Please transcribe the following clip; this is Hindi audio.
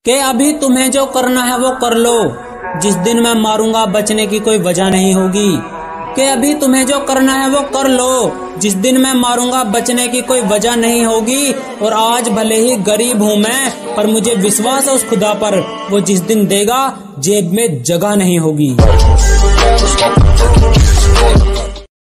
कि अभी तुम्हें जो करना है वो कर लो, जिस दिन मैं मारूंगा बचने की कोई वजह नहीं होगी। कि अभी तुम्हें जो करना है वो कर लो, जिस दिन मैं मारूंगा बचने की कोई वजह नहीं होगी। और आज भले ही गरीब हूँ मैं, पर मुझे विश्वास है उस खुदा पर, वो जिस दिन देगा जेब में जगह नहीं होगी।